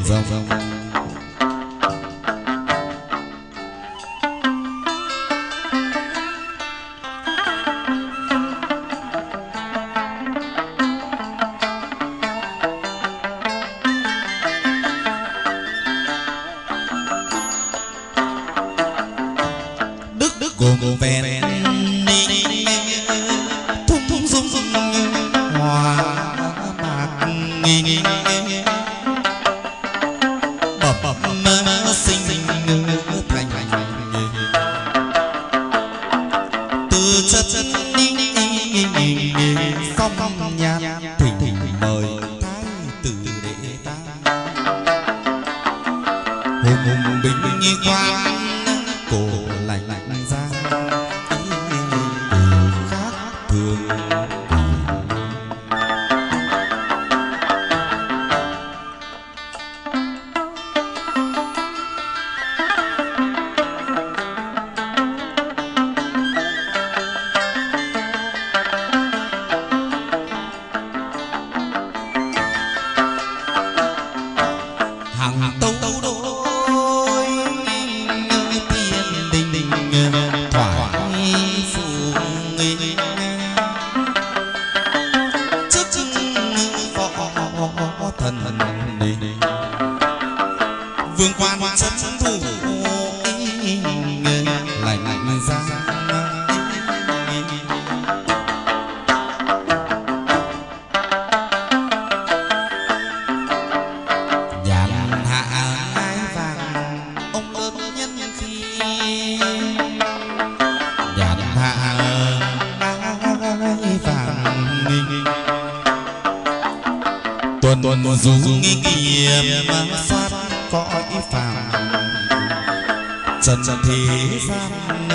rồng. Cùng ven thung thung dung dung hoa mạc bập bập sinh thành từ chất phong nhàn thỉnh mời thái tử đệ ta hùng binh quang cổ lạnh ra khác thường. Hàng tâu đôi thiên đình thoại phụ trước võ thần vương quan chất thủ lạnh ra tuần du nghi nghiệm phát cõi phàm trần thế gian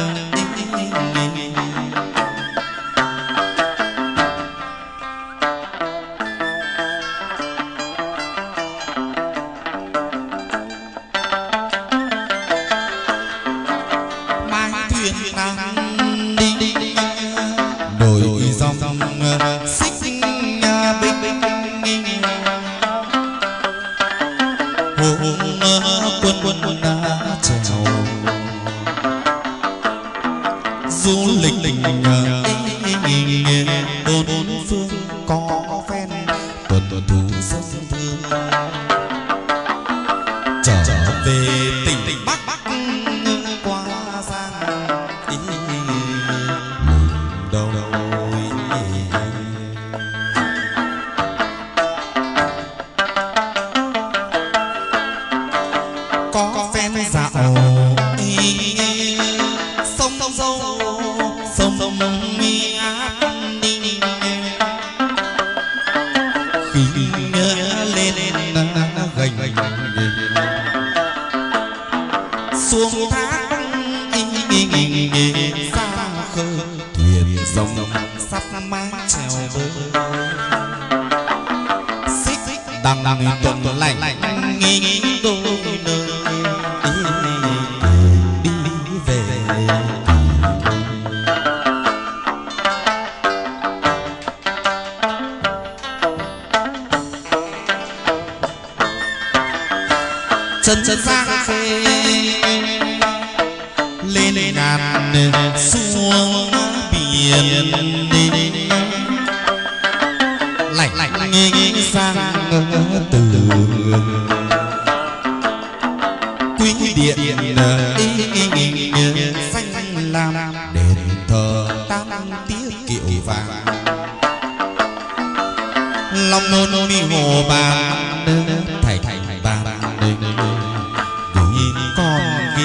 mai thuyền nắng đi đổi dòng xích bình quân trèo du lịch bốn phương có phen tuần thú dân thương trở về tỉnh Bắc qua giang đầu có phen dạo sông dâu sông mi át khi lên gành xuống thác xa khơi thuyền rồng sắp mang trèo bơi xích đằng tuần lạnh nghi đôi nơi đi về chân giang khê lên ngàn xuống biển lạnh sang từ quý điện xanh lam đền thờ tam tiết kiệu vàng long môn mi hồ bàn thầy bàn gửi con ghi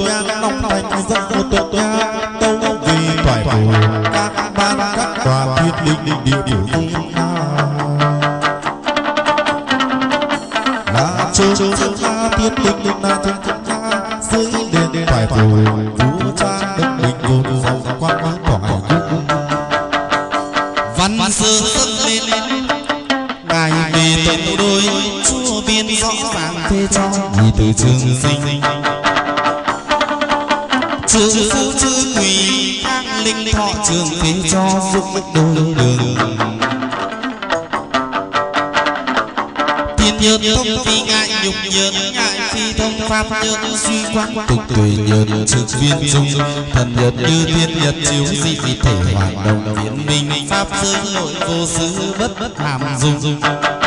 nhang nóng thành dân một tượng nhang tấu vì thoại phủ các ban các tòa thiên đình đi biểu diễn là châu cha thiên đình là châu cha dưới đền thoại phủ vũ trang đất bình vốn giàu quan hóa thoại văn sơ dâng lên ngài về tận đôi chúa viên rõ ràng phê cho vì từ trường sinh chữ phu chữ quỳ khang linh thọ trường phê cho giúp đôi đường thiên nhơn thông phi ngại nhục nhơn ngại phi thông pháp nhơn suy quán tục tùy nhơn trực viên dung thần nhơn như thiên nhật chiếu di vị thể hoạt động viễn minh pháp giới nội vô xứ bất hàm dung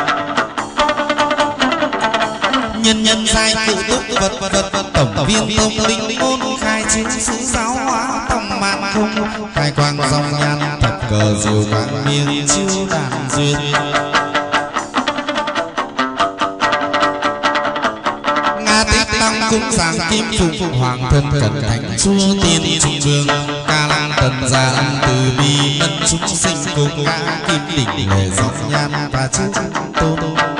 nhân nhân giai cụ túc vật tổng viên thông linh môn khai chiến sự giáo hóa tầm mạng không khai quang dòng nhan thập cờ diệu quang miên chiêu đàn duyên nga tích tăng cung giảng kim phục hoàng thân cẩn thánh chúa tiên trung vương ca lan tần gia từ bi ân chúng sinh cùng ca kim đỉnh lệ dòng nhan và chữ tôn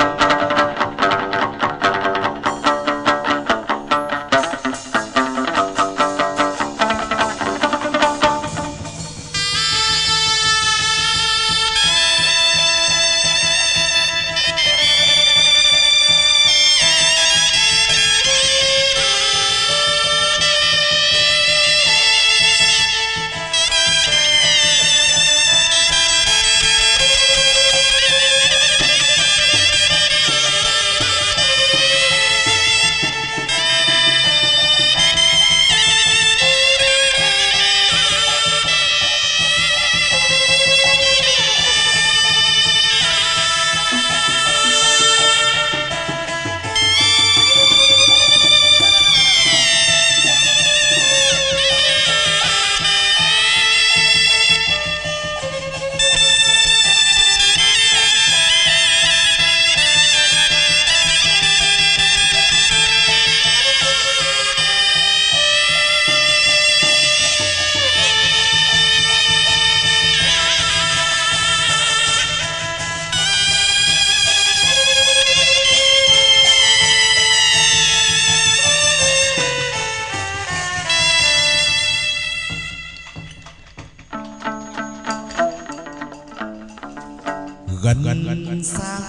gần xa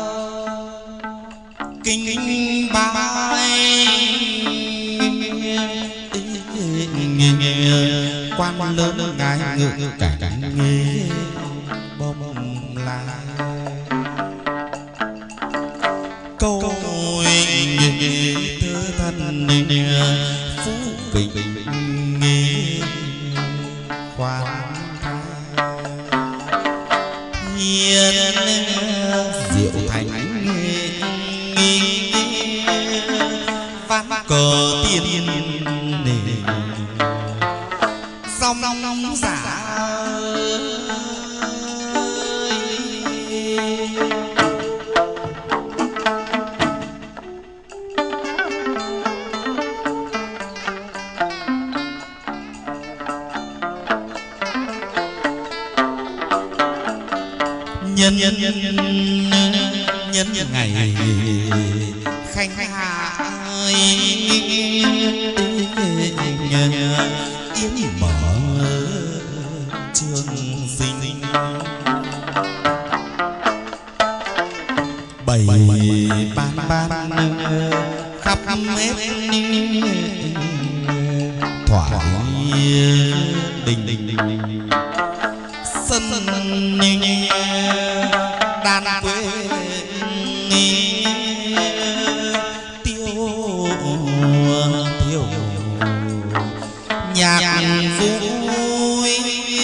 kinh bái quan lớn ngài ngự cả nghề bông la câu thơ thân phú bình khoan hiền diệu thành vang cờ tiên song giả nhân ngày khanh hạ yến mở trường sinh bảy ban khắp hết thỏa đình sân đàn quê tiêu nhạc vui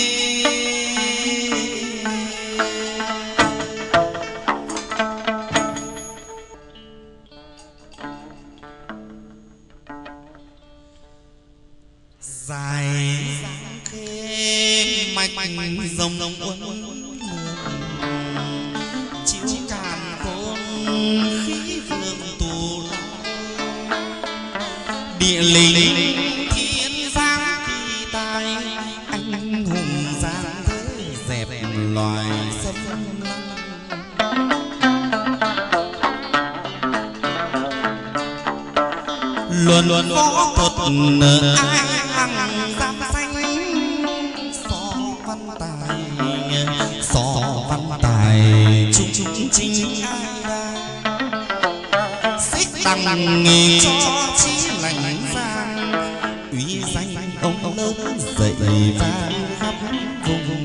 dài khê mạch rồng uốn chiếu càn khôn khí vương tù địa linh luận võ thuật ai hằng giam xanh so văn tài chung chính ai xích đằng nghề cho chí lành giang uy danh ông lớn dậy vang khắp vùng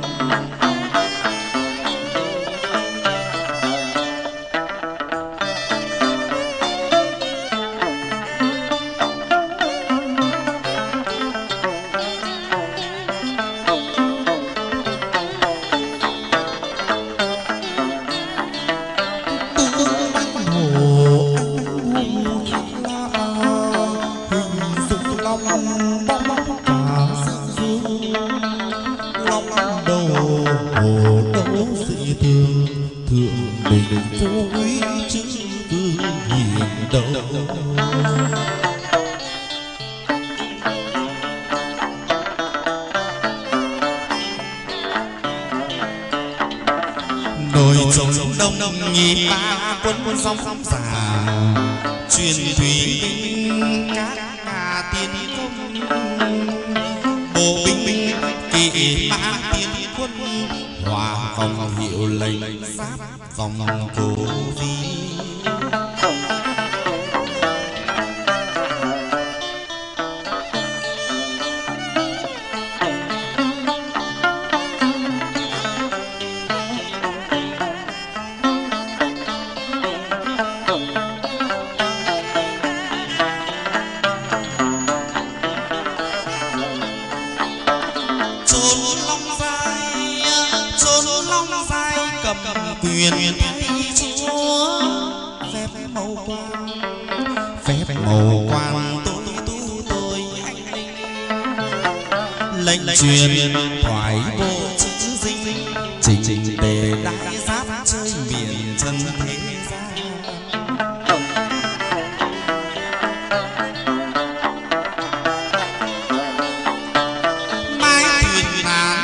nhị ba quân sóng già truyền thủy binh các nhà tiên công bộ binh kỵ mã tiên quân hòa vòng hiệu lệnh giáp vòng cố vi quyền thấy chúa phép màu quan tôi anh lệnh truyền thoại bộ chữ dinh trình đề đại giáp chơi miền chân thế gian mái thuyền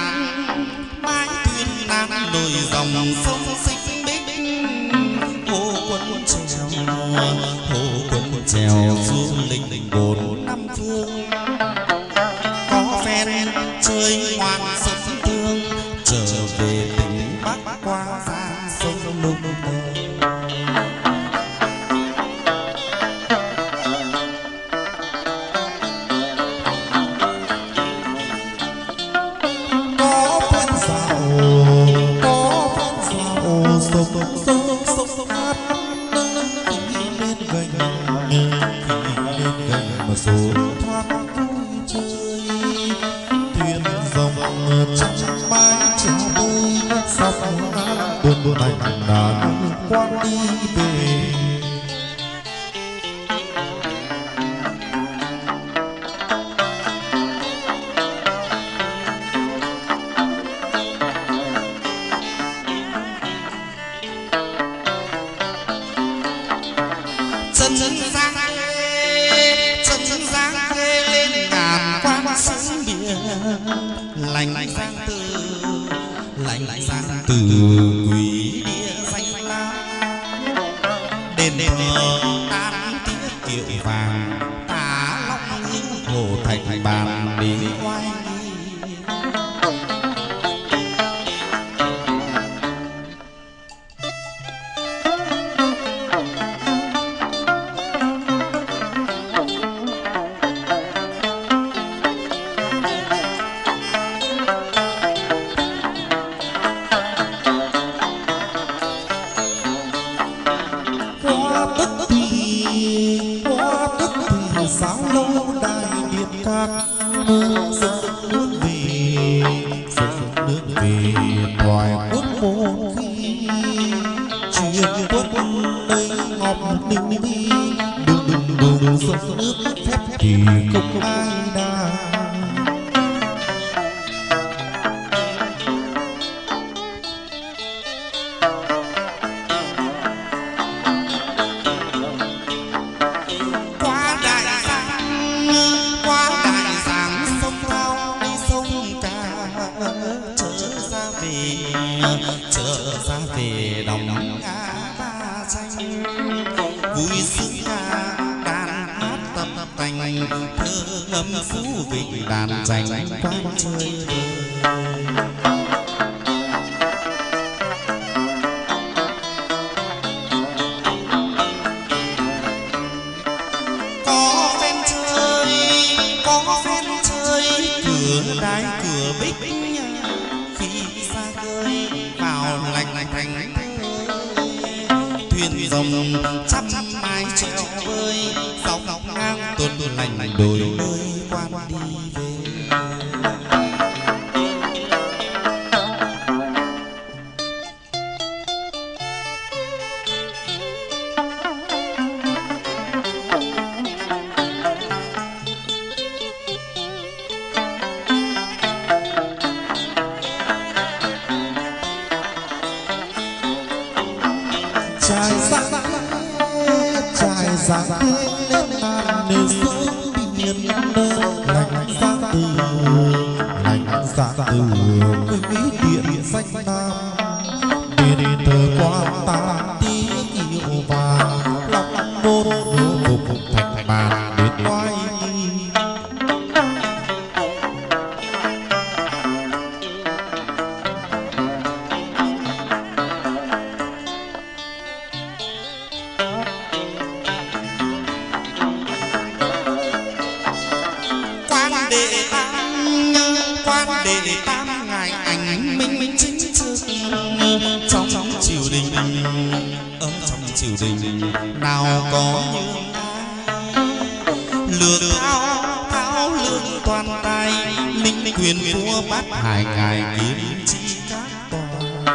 nan nổi dòng sông trèo du lịch bốn năm phương có phen chơi ngoan sông thương trở về tỉnh Bắc qua giang sông lung có phen dạo sông hát lên gành mà số thoáng vui chơi thuyền dòng trong mái treo bơi sóng buồn thành đàn quan đi về chân giang lên ngàn quan sóng biển lành giang từ quỷ địa danh lam đền thờ tam tiết kiệu vàng tả long hồ thành bàn đi oai sáu lâu đại điện các dân nước về thoại quốc môn khi truyền quốc đây ngọc ninh đi đường dân nước phép thì không ai đa trở ra về đồng ngã ba tranh vui sướng ca đàn hát thơ ngâm phú vịnh đàn tranh quang chơi đái cửa bích khi xa khơi vào lành thành thuyền rồng trăm mái treo bơi dọc ngang tuần lành đồi nơi quan đi về giang lên ngàn nơi sông biển lành ra từ quý điện danh nam đền thờ quan ta tiếng hiệu vàng lòng môn đô phục thành màn đến oai để tam ngài ảnh minh chính trực trong triều đình ở trong triều đình nào có như lừa thao lương toàn tài minh quyền vua bát hải ngài kiếm chi các tòa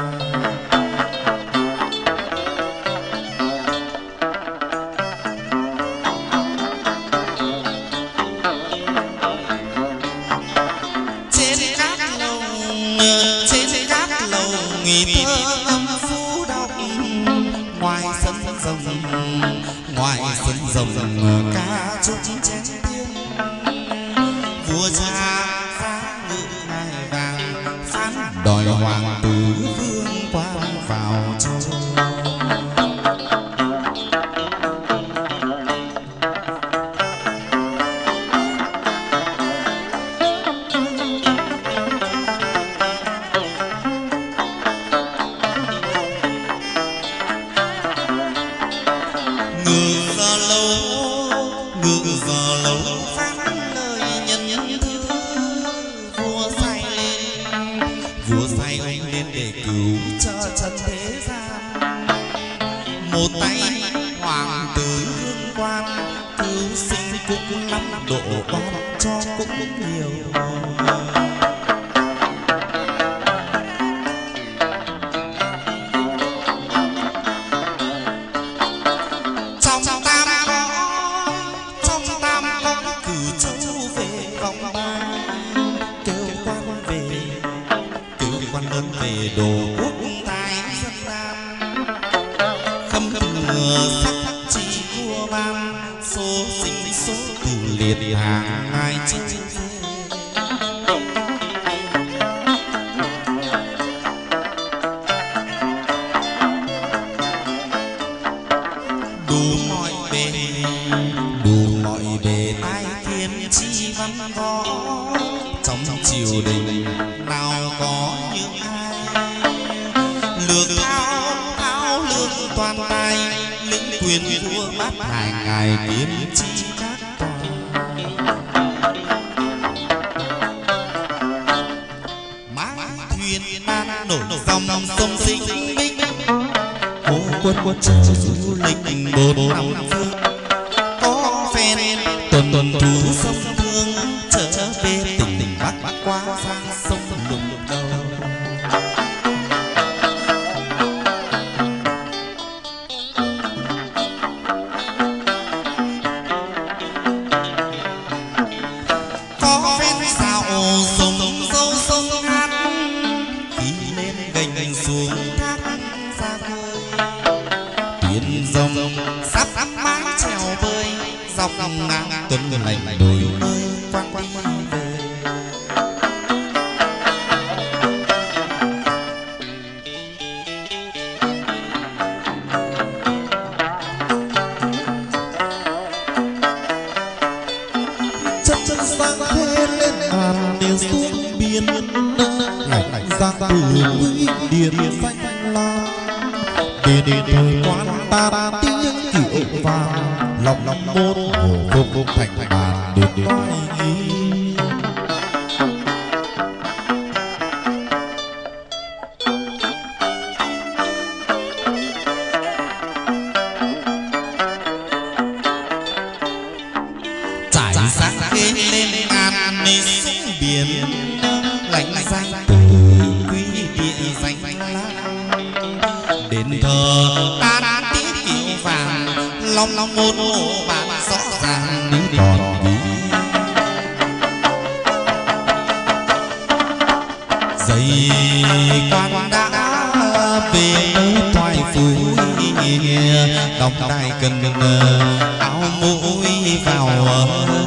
ngoài sân rồng ca chúc chén tiếng vua cha phá ngự ngai vàng phán đòi hoàng tử vương quang vào châu ngự giờ lâu phát lời nhân thư vua sai ông lên để cứu cho trần thế gian một tay hoàng tử hương quan cứu sinh cũng lắm độ oan cho cũng nhiều về đồ quốc tài dân gian khâm ngừa sắc chi vua ban số sinh số tử liệt hàng hai trên đủ mọi bề tai kiếm chi văn võ trong triều đình nào có những lược thao lương toàn tài lĩnh quyền vua bát hải ngài kiếm chi các tòa mái thuyền nan nổi dòng sông sinh binh hồ quân chờ du lịch bốn năm phương có phen tuần thú sông thương trở về tỉnh Bắc qua sang sông lục đầu sắp mái trèo bơi dọc ngang tuần lành đồi nơi quan đi về từ điện danh la điện thời quan ta tiếng kiệu vàng lòng môn hồ phục thành bàn điện long môn hộ bạn rõ ràng ní còn bí dây quan đã về nơi thoại phú đóng đai cần áo mũi vào